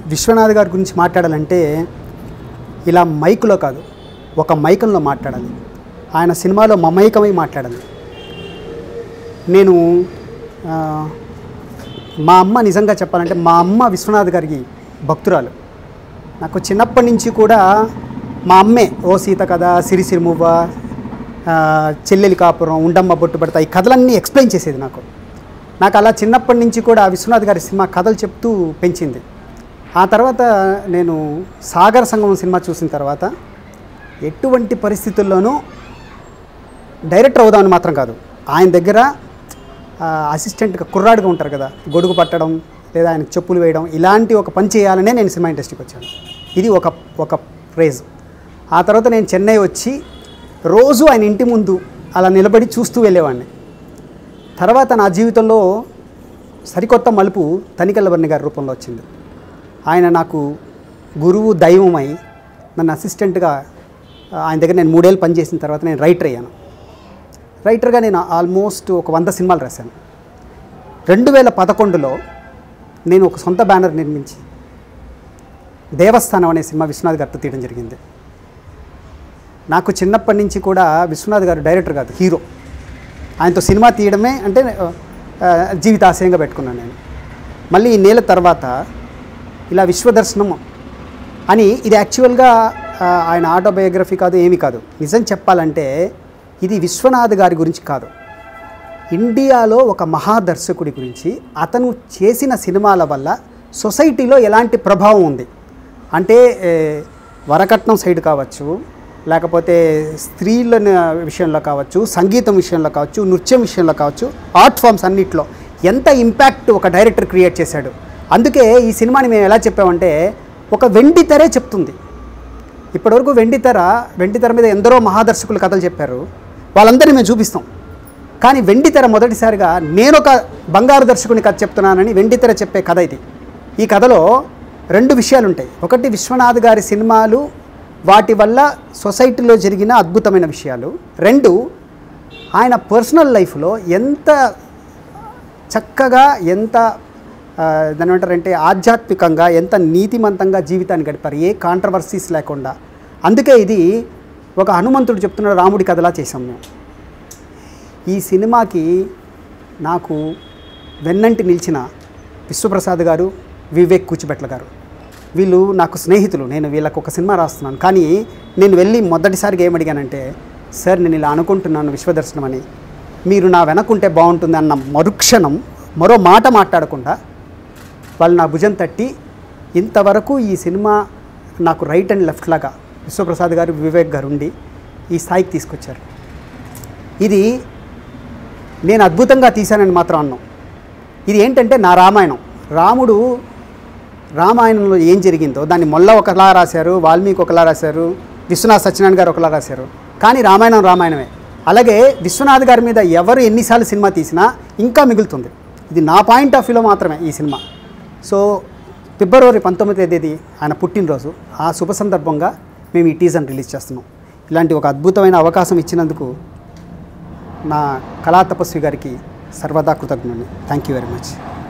విశ్వనాథ్ గారి గురించి మాట్లాడాలంటే ఇలా మైకులో కాదు, ఒక మైకంలో మాట్లాడాలి. ఆయన సినిమాలో మమైకమై మాట్లాడాలి. నేను మా అమ్మ నిజంగా చెప్పాలంటే మా అమ్మ విశ్వనాథ్ గారికి భక్తురాలు. నాకు చిన్నప్పటి నుంచి కూడా మా అమ్మే ఓ సీత కథ, సిరిసిరిమువ్వ, చెల్లెలి కాపురం, ఉండమ్మ బొట్టు పడతా ఈ కథలన్నీ ఎక్స్ప్లెయిన్ చేసేది నాకు అలా చిన్నప్పటి నుంచి కూడా విశ్వనాథ్ గారి సినిమా కథలు చెప్తూ పెంచింది. ఆ తర్వాత నేను సాగర సంగమం సినిమా చూసిన తర్వాత ఎటువంటి పరిస్థితుల్లోనూ డైరెక్టర్ అవుదామని మాత్రం కాదు, ఆయన దగ్గర అసిస్టెంట్గా కుర్రాడుగా ఉంటారు కదా, గొడుగు పట్టడం లేదా ఆయనకు చెప్పులు వేయడం, ఇలాంటి ఒక పని చేయాలనే నేను సినిమా ఇండస్ట్రీకి వచ్చాను. ఇది ఒక ప్రైజ్. ఆ తర్వాత నేను చెన్నై వచ్చి రోజు ఆయన ఇంటి ముందు అలా నిలబడి చూస్తూ వెళ్ళేవాడిని. తర్వాత నా జీవితంలో సరికొత్త మలుపు తనికెళ్ళవర్ణి గారి రూపంలో వచ్చింది. ఆయన నాకు గురువు దైవమై నన్ను అసిస్టెంట్గా ఆయన దగ్గర నేను 3 ఏళ్ళు పనిచేసిన తర్వాత నేను రైటర్ అయ్యాను. రైటర్గా నేను ఆల్మోస్ట్ ఒక 100 సినిమాలు రాశాను. 2011లో నేను ఒక సొంత బ్యానర్ నిర్మించి దేవస్థానం అనే సినిమా విశ్వనాథ్ గారితో తీయడం జరిగింది. నాకు చిన్నప్పటి నుంచి కూడా విశ్వనాథ్ గారు డైరెక్టర్ కాదు, హీరో. ఆయనతో సినిమా తీయడమే అంటే జీవితాశయంగా పెట్టుకున్నాను నేను. మళ్ళీ ఈ నెల తర్వాత ఇలా విశ్వ దర్శనం అని, ఇది యాక్చువల్గా ఆయన ఆటోబయోగ్రఫీ కాదు, ఏమీ కాదు. నిజం చెప్పాలంటే ఇది విశ్వనాథ్ గారి గురించి కాదు, ఇండియాలో ఒక మహాదర్శకుడి గురించి, అతను చేసిన సినిమాల వల్ల సొసైటీలో ఎలాంటి ప్రభావం ఉంది అంటే వరకట్నం సైడ్ కావచ్చు, లేకపోతే స్త్రీల విషయంలో కావచ్చు, సంగీతం విషయంలో కావచ్చు, నృత్యం విషయంలో కావచ్చు, ఆర్ట్ ఫామ్స్ అన్నిట్లో ఎంత ఇంపాక్ట్ ఒక డైరెక్టర్ క్రియేట్ చేశాడు. అందుకే ఈ సినిమాని మేము ఎలా చెప్పామంటే ఒక వెండి తెరే చెప్తుంది. ఇప్పటివరకు వెండి తెర మీద ఎందరో మహాదర్శకులు కథలు చెప్పారు, వాళ్ళందరినీ మేము చూపిస్తాం. కానీ వెండి తెర మొదటిసారిగా నేను ఒక బంగారు దర్శకుని కథ చెప్తున్నానని వెండి తెర చెప్పే కథ ఇది. ఈ కథలో 2 విషయాలు ఉంటాయి. ఒకటి విశ్వనాథ్ గారి సినిమాలు, వాటి వల్ల సొసైటీలో జరిగిన అద్భుతమైన విషయాలు. 2 ఆయన పర్సనల్ లైఫ్లో ఎంత చక్కగా, ఎంత దాని ఏమంటారంటే ఆధ్యాత్మికంగా, ఎంత నీతిమంతంగా జీవితాన్ని గడిపారు, ఏ కాంట్రవర్సీస్ లేకుండా. అందుకే ఇది ఒక హనుమంతుడు చెప్తున్న రాముడి కథలా చేసాం మేము. ఈ సినిమాకి నాకు వెన్నంటి నిలిచిన విశ్వప్రసాద్ గారు, వివేక్ కూచిపెట్ల గారు, వీళ్ళు నాకు స్నేహితులు. నేను వీళ్ళకు ఒక సినిమా రాస్తున్నాను. కానీ నేను వెళ్ళి మొదటిసారిగా ఏమడిగానంటే, సార్ నేను ఇలా అనుకుంటున్నాను విశ్వదర్శనం అని, మీరు నా వెనకుంటే బాగుంటుంది అన్న మరుక్షణం మరో మాట మాట్లాడకుండా వాళ్ళు నా భుజం తట్టి ఇంతవరకు ఈ సినిమా నాకు రైట్ అండ్ లెఫ్ట్ లాగా విశ్వప్రసాద్ గారు, వివేక్ గారు ఉండి ఈ స్థాయికి తీసుకొచ్చారు. ఇది నేను అద్భుతంగా తీశానని మాత్రం అన్నాం. ఇది ఏంటంటే నా రామాయణం. రామాయణంలో ఏం జరిగిందో దాన్ని మొల్ల ఒకలా రాశారు, వాల్మీకి ఒకలా రాశారు, విశ్వనాథ్ సత్యనారాయణ గారు ఒకలా రాశారు. కానీ రామాయణమే. అలాగే విశ్వనాథ్ గారి మీద ఎవరు ఎన్నిసార్లు సినిమా తీసినా ఇంకా మిగులుతుంది. ఇది నా పాయింట్ ఆఫ్ వ్యూలో మాత్రమే ఈ సినిమా. సో ఫిబ్రవరి 19వ తేదీ ఆయన పుట్టినరోజు, ఆ శుభ సందర్భంగా మేము ఈ టీజర్ని రిలీజ్ చేస్తున్నాం. ఇలాంటి ఒక అద్భుతమైన అవకాశం ఇచ్చినందుకు నా కళా తపస్వి గారికి సర్వదా కృతజ్ఞుడిని. Thank you very much.